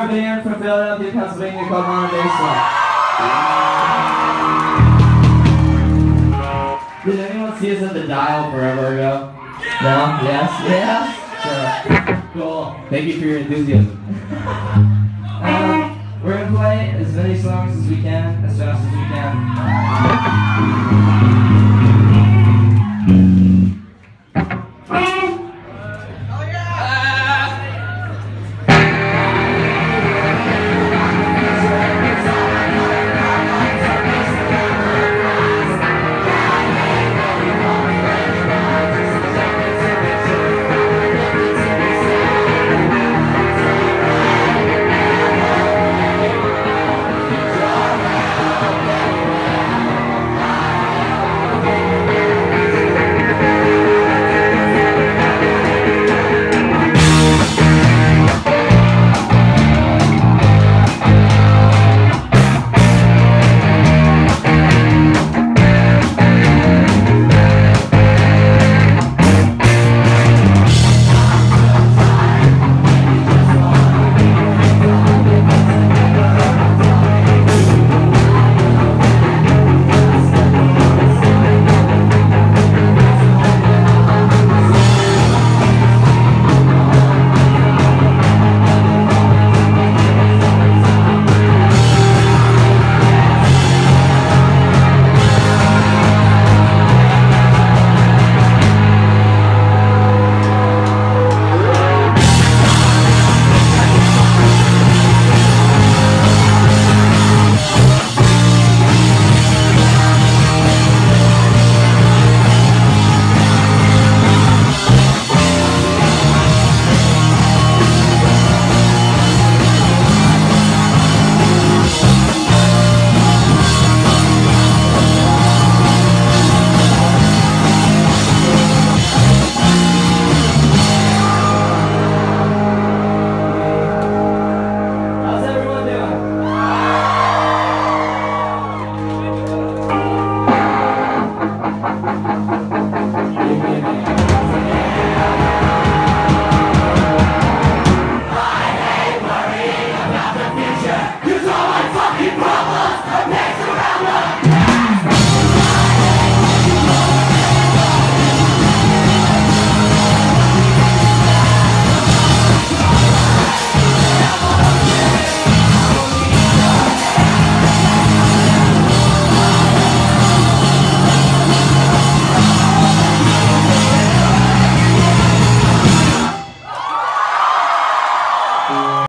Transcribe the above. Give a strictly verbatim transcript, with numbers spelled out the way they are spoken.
our band from Philadelphia, Pennsylvania called Mom Baseball. Did anyone see us at the Dial forever ago? No? Yes? Yes? Sure. Cool. Thank you for your enthusiasm. um, we're gonna play as many songs as we can, as fast as we can.